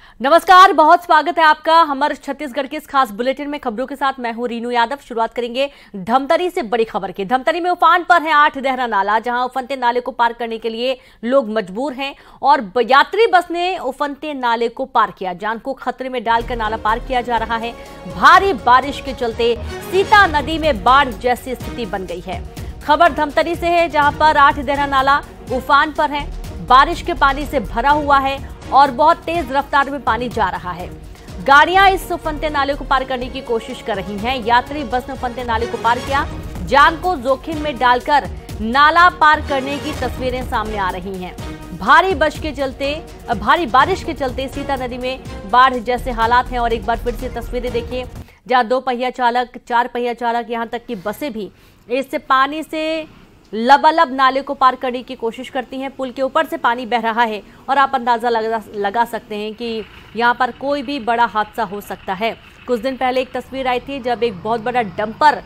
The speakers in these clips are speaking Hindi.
नमस्कार, बहुत स्वागत है आपका हमारे छत्तीसगढ़ के इस खास बुलेटिन में। खबरों के साथ मैं हूं रीनू यादव। शुरुआत करेंगे धमतरी से बड़ी खबर की। धमतरी में उफान पर है 8 देहरा नाला, जहां उफनते नाले को पार करने के लिए लोग मजबूर हैं और यात्री बस ने उफनते नाले को पार किया। जान को खतरे में डालकर नाला पार किया जा रहा है। भारी बारिश के चलते सीता नदी में बाढ़ जैसी स्थिति बन गई है। खबर धमतरी से है, जहां पर 8 देहरा नाला उफान पर है। बारिश के पानी से भरा हुआ है और बहुत तेज रफ्तार में पानी जा रहा है। गाड़ियां इस उफनते नाले को पार करने की कोशिश कर रही हैं। यात्री बस ने उफनते नाले को पार किया। जान को जोखिम में डालकर नाला पार करने की तस्वीरें सामने आ रही हैं। भारी बारिश के चलते सीता नदी में बाढ़ जैसे हालात हैं। और एक बार फिर से तस्वीरें देखिए, जहां 2 पहिया चालक, 4 पहिया चालक, यहां तक कि बसें भी इस पानी से लबालब नाले को पार करने की कोशिश करती हैं। पुल के ऊपर से पानी बह रहा है और आप अंदाज़ा लगा सकते हैं कि यहाँ पर कोई भी बड़ा हादसा हो सकता है। कुछ दिन पहले एक तस्वीर आई थी, जब एक बहुत बड़ा डंपर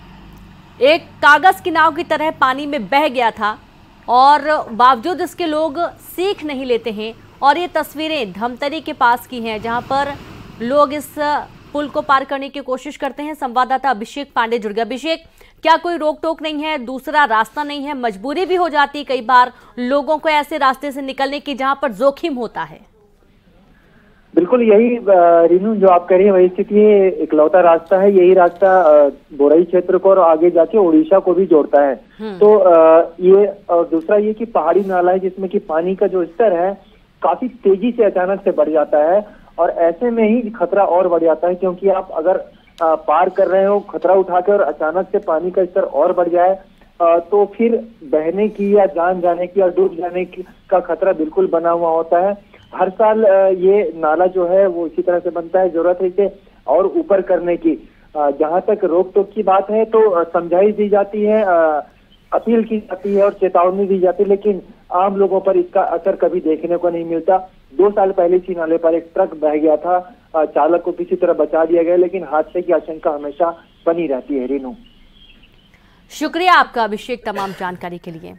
एक कागज़ की नाव की तरह पानी में बह गया था और बावजूद इसके लोग सीख नहीं लेते हैं। और ये तस्वीरें धमतरी के पास की हैं, जहाँ पर लोग इस पुल को पार करने की कोशिश करते हैं। संवाददाता अभिषेक पांडे जुड़ गया। अभिषेक, क्या कोई रोक टोक नहीं है, दूसरा रास्ता नहीं है, मजबूरी भी हो जाती है कई बार लोगों को ऐसे रास्ते से निकलने की जहां पर जोखिम होता है? बिल्कुल यही रीनू जो आप कह रही है वही स्थिति है। इकलौता रास्ता है, यही रास्ता बोरई क्षेत्र को और आगे जाके उड़ीसा को भी जोड़ता है। तो ये और दूसरा ये कि पहाड़ी नाला है, जिसमें कि पानी का जो स्तर है काफी तेजी से अचानक से बढ़ जाता है और ऐसे में ही खतरा और बढ़ जाता है, क्योंकि आप अगर पार कर रहे हो खतरा उठा के और अचानक से पानी का स्तर और बढ़ जाए तो फिर बहने की या जान जाने की या डूब जाने की का खतरा बिल्कुल बना हुआ होता है। हर साल ये नाला जो है वो इसी तरह से बनता है। जरूरत है इसे और ऊपर करने की। जहां तक रोक टोक की बात है तो समझाइश दी जाती है, अपील की जाती है और चेतावनी दी जाती है, लेकिन आम लोगों पर इसका असर कभी देखने को नहीं मिलता। 2 साल पहले इसी नाले पर एक ट्रक बह गया था, चालक को किसी तरह बचा दिया गया, लेकिन हादसे की आशंका हमेशा बनी रहती है। रीनू, शुक्रिया आपका अभिषेक तमाम जानकारी के लिए।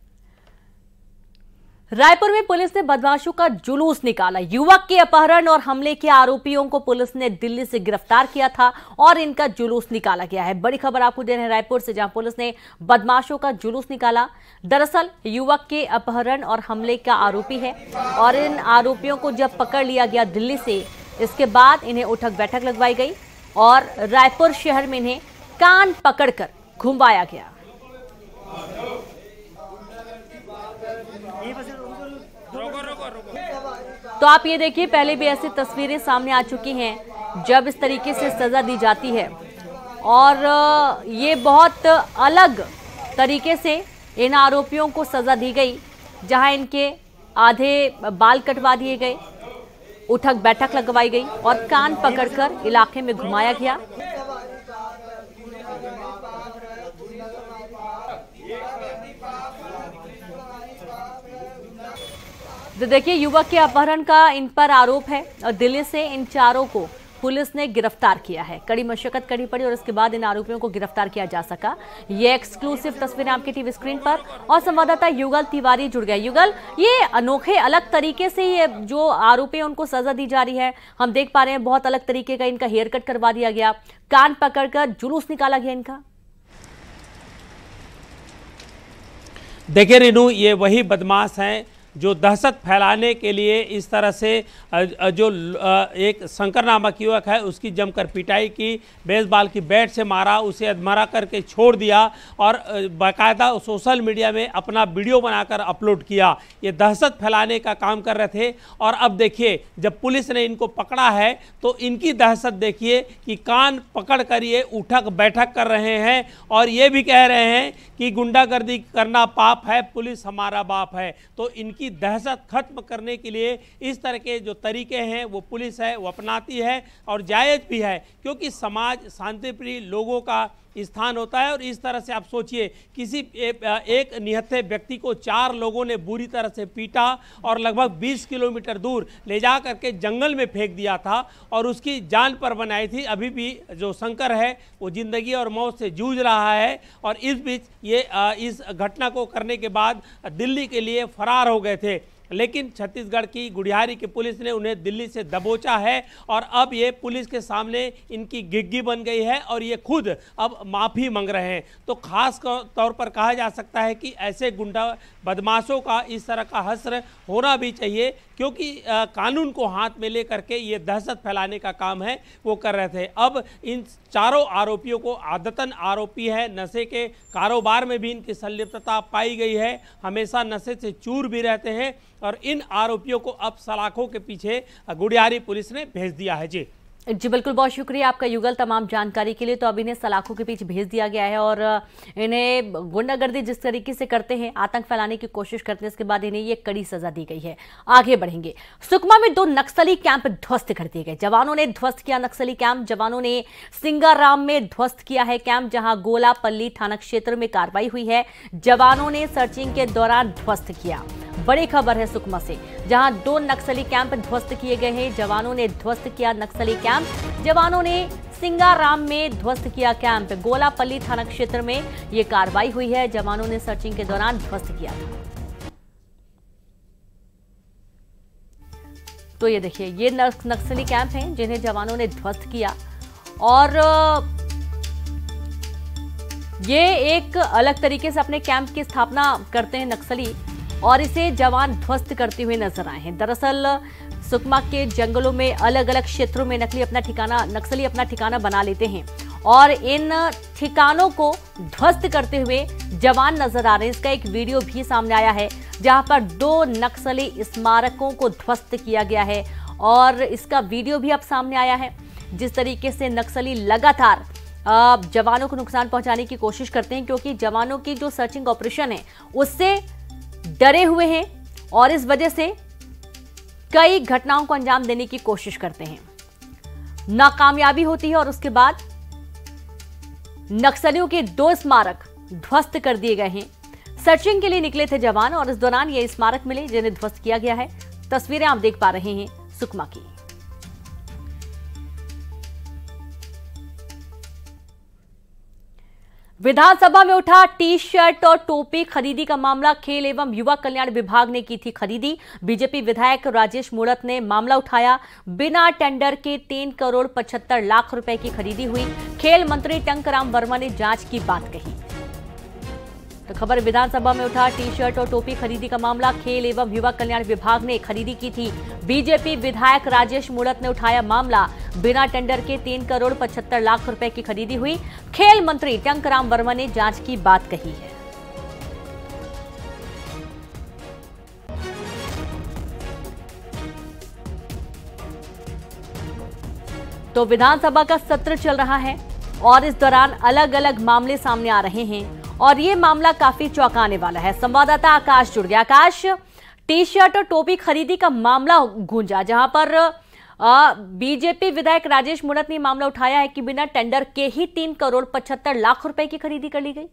रायपुर में पुलिस ने बदमाशों का जुलूस निकाला। युवक के अपहरण और हमले के आरोपियों को पुलिस ने दिल्ली से गिरफ्तार किया था और इनका जुलूस निकाला गया है। बड़ी खबर आपको दे रहे हैं रायपुर से, जहां पुलिस ने बदमाशों का जुलूस निकाला। दरअसल युवक के अपहरण और हमले का आरोपी है और इन आरोपियों को जब पकड़ लिया गया दिल्ली से, इसके बाद इन्हें उठक बैठक लगवाई गई और रायपुर शहर में इन्हें कान पकड़कर घुमाया गया। तो आप ये देखिए, पहले भी ऐसी तस्वीरें सामने आ चुकी हैं जब इस तरीके से सजा दी जाती है और ये बहुत अलग तरीके से इन आरोपियों को सजा दी गई, जहां इनके आधे बाल कटवा दिए गए, उठक बैठक लगवाई गई और कान पकड़कर इलाके में घुमाया गया। तो देखिए, युवक के अपहरण का इन पर आरोप है और दिल्ली से इन चारों को पुलिस ने गिरफ्तार किया है। कड़ी मशक्कत करनी पड़ी और इसके बाद इन आरोपियों को गिरफ्तार किया जा सका। ये एक्सक्लूसिव तस्वीरें आपके टीवी स्क्रीन पर और संवाददाता युगल तिवारी जुड़ गया। युगल, ये अनोखे अलग तरीके से ये जो आरोपी हैं उनको सजा दी जा रही है। हम देख पा रहे हैं बहुत अलग तरीके का इनका हेयर कट करवा दिया गया, कान पकड़कर जुलूस निकाला गया इनका। देखिए रीनू, ये वही बदमाश हैं जो दहशत फैलाने के लिए इस तरह से जो एक शंकर नामक युवक है उसकी जमकर पिटाई की, बेसबॉल की बैट से मारा, उसे अधमरा करके छोड़ दिया और बाकायदा सोशल मीडिया में अपना वीडियो बनाकर अपलोड किया। ये दहशत फैलाने का काम कर रहे थे और अब देखिए जब पुलिस ने इनको पकड़ा है तो इनकी दहशत देखिए कि कान पकड़ कर ये उठक बैठक कर रहे हैं और ये भी कह रहे हैं कि गुंडागर्दी करना पाप है, पुलिस हमारा बाप है। तो इनकी दहशत खत्म करने के लिए इस तरह के जो तरीके हैं वो पुलिस है वो अपनाती है और जायज़ भी है, क्योंकि समाज शांतिप्रिय लोगों का स्थान होता है। और इस तरह से आप सोचिए, किसी एक निहत्थे व्यक्ति को 4 लोगों ने बुरी तरह से पीटा और लगभग 20 किलोमीटर दूर ले जा करके जंगल में फेंक दिया था और उसकी जान पर बनाई थी। अभी भी जो शंकर है वो जिंदगी और मौत से जूझ रहा है और इस बीच ये इस घटना को करने के बाद दिल्ली के लिए फरार हो गए थे। लेकिन छत्तीसगढ़ की गुड़ियारी की पुलिस ने उन्हें दिल्ली से दबोचा है और अब ये पुलिस के सामने इनकी गिग्गी बन गई है और ये खुद अब माफ़ी मांग रहे हैं। तो खास तौर पर कहा जा सकता है कि ऐसे गुंडा बदमाशों का इस तरह का हश्र होना भी चाहिए, क्योंकि कानून को हाथ में लेकर के ये दहशत फैलाने का काम है वो कर रहे थे। अब इन चारों आरोपियों को आदतन आरोपी है, नशे के कारोबार में भी इनकी संलिप्तता पाई गई है, हमेशा नशे से चूर भी रहते हैं और इन आरोपियों को अब सलाखों के पीछे गुड़ियारी पुलिस ने भेज दिया है। जी बिल्कुल, बहुत शुक्रिया आपका युगल तमाम जानकारी के लिए। तो अब इन्हें सलाखों के पीछे भेज दिया गया है और इन्हें गुंडागर्दी जिस तरीके से करते हैं, आतंक फैलाने की कोशिश करते हैं, इसके बाद इन्हें ये कड़ी सजा दी गई है। आगे बढ़ेंगे। सुकमा में 2 नक्सली कैंप ध्वस्त कर दिए गए। जवानों ने ध्वस्त किया नक्सली कैंप। जवानों ने सिंगाराम में ध्वस्त किया है कैंप, जहां गोलापल्ली थाना क्षेत्र में कार्रवाई हुई है। जवानों ने सर्चिंग के दौरान ध्वस्त किया। बड़ी खबर है सुकमा से, जहां 2 नक्सली कैंप ध्वस्त किए गए हैं। जवानों ने ध्वस्त किया नक्सली कैंप। जवानों ने सिंगाराम में ध्वस्त किया कैंप। गोलापल्ली थाना क्षेत्र में यह कार्रवाई हुई है। जवानों ने सर्चिंग के दौरान ध्वस्त किया था। तो ये देखिए, ये नक्सली कैंप हैं जिन्हें जवानों ने ध्वस्त किया और ये एक अलग तरीके से अपने कैंप की स्थापना करते हैं नक्सली और इसे जवान ध्वस्त करते हुए नजर आए हैं। दरअसल सुकमा के जंगलों में अलग अलग क्षेत्रों में नक्सली अपना ठिकाना बना लेते हैं और इन ठिकानों को ध्वस्त करते हुए जवान नजर आ रहे हैं। इसका एक वीडियो भी सामने आया है जहां पर 2 नक्सली स्मारकों को ध्वस्त किया गया है और इसका वीडियो भी अब सामने आया है। जिस तरीके से नक्सली लगातार जवानों को नुकसान पहुंचाने की कोशिश करते हैं, क्योंकि जवानों की जो सर्चिंग ऑपरेशन है उससे डरे हुए हैं और इस वजह से कई घटनाओं को अंजाम देने की कोशिश करते हैं। नाकामयाबी होती है और उसके बाद नक्सलियों के 2 स्मारक ध्वस्त कर दिए गए हैं। सर्चिंग के लिए निकले थे जवान और इस दौरान ये स्मारक मिले जिन्हें ध्वस्त किया गया है। तस्वीरें आप देख पा रहे हैं सुकमा की। विधानसभा में उठा टी शर्ट और टोपी खरीदी का मामला। खेल एवं युवा कल्याण विभाग ने की थी खरीदी। बीजेपी विधायक राजेश मूणत ने मामला उठाया। बिना टेंडर के 3 करोड़ 75 लाख रुपए की खरीदी हुई। खेल मंत्री टंकराम वर्मा ने जांच की बात कही। तो खबर, विधानसभा में उठा टी शर्ट और टोपी खरीदी का मामला। खेल एवं युवा कल्याण विभाग ने खरीदी की थी। बीजेपी विधायक राजेश मूणत ने उठाया मामला। बिना टेंडर के 3 करोड़ 75 लाख रुपए की खरीदी हुई। खेल मंत्री टंकराम वर्मा ने जांच की बात कही है। तो विधानसभा का सत्र चल रहा है और इस दौरान अलग अलग मामले सामने आ रहे हैं और ये मामला काफी चौंकाने वाला है। संवाददाता आकाश जुड़ गया। आकाश, टी शर्ट और टोपी खरीदी का मामला गूंजा, जहां पर बीजेपी विधायक राजेश मूणत ने मामला उठाया है कि बिना टेंडर के ही 3 करोड़ 75 लाख रुपए की खरीदी कर ली गई।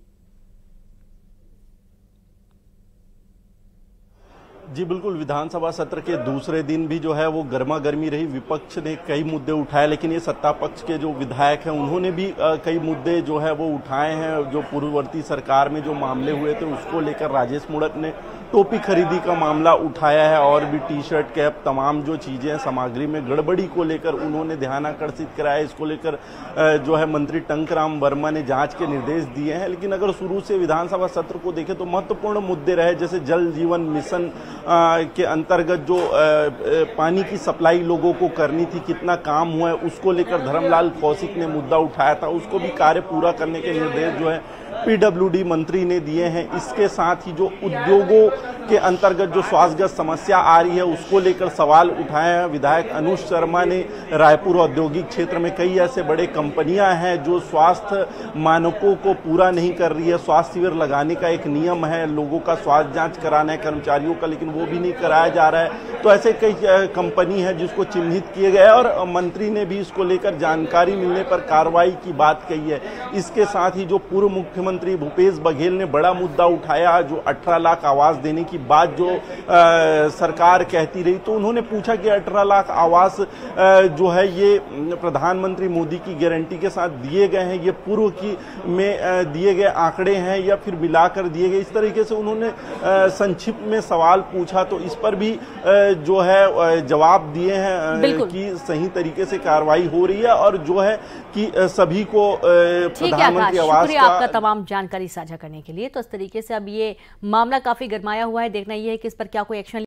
जी बिल्कुल, विधानसभा सत्र के दूसरे दिन भी जो है वो गर्मा गर्मी रही। विपक्ष ने कई मुद्दे उठाए, लेकिन ये सत्ता पक्ष के जो विधायक हैं उन्होंने भी कई मुद्दे जो है वो उठाए हैं। जो पूर्ववर्ती सरकार में जो मामले हुए थे उसको लेकर राजेश मूणत ने टोपी खरीदी का मामला उठाया है और भी टी शर्ट, कैप, तमाम जो चीजें सामग्री में गड़बड़ी को लेकर उन्होंने ध्यान आकर्षित कराया। इसको लेकर जो है मंत्री टंकराम वर्मा ने जांच के निर्देश दिए हैं। लेकिन अगर शुरू से विधानसभा सत्र को देखें तो महत्वपूर्ण मुद्दे रहे, जैसे जल जीवन मिशन के अंतर्गत जो पानी की सप्लाई लोगों को करनी थी, कितना काम हुआ है, उसको लेकर धर्मलाल कौशिक ने मुद्दा उठाया था। उसको भी कार्य पूरा करने के निर्देश जो है पीडब्ल्यूडी मंत्री ने दिए हैं। इसके साथ ही जो उद्योगों के अंतर्गत जो स्वास्थ्यगत समस्या आ रही है उसको लेकर सवाल उठाए हैं। विधायक अनुज शर्मा ने रायपुर औद्योगिक क्षेत्र में कई ऐसे बड़े कंपनियां हैं जो स्वास्थ्य मानकों को पूरा नहीं कर रही है। स्वास्थ्य शिविर लगाने का एक नियम है, लोगों का स्वास्थ्य जांच कराना है कर्मचारियों का, लेकिन वो भी नहीं कराया जा रहा है। तो ऐसे कई कंपनी है जिसको चिन्हित किए गए और मंत्री ने भी इसको लेकर जानकारी मिलने पर कार्रवाई की बात कही है। इसके साथ ही जो पूर्व मुख्यमंत्री भूपेश बघेल ने बड़ा मुद्दा उठाया, जो 18 लाख आवास देने की की बात जो सरकार कहती रही, तो उन्होंने पूछा कि 18 लाख आवास जो है ये प्रधानमंत्री मोदी की गारंटी के साथ दिए गए हैं, ये पूर्व की में दिए गए आंकड़े हैं या फिर मिलाकर दिए गए, इस तरीके से उन्होंने संक्षिप्त में सवाल पूछा। तो इस पर भी जो है जवाब दिए हैं कि सही तरीके से कार्रवाई हो रही है और जो है कि सभी को प्रधानमंत्री आवास का। आपका तमाम जानकारी साझा करने के लिए। तो इस तरीके से अब ये मामला काफी गरमाया हुआ है, देखना यह है कि इस पर क्या कोई एक्शन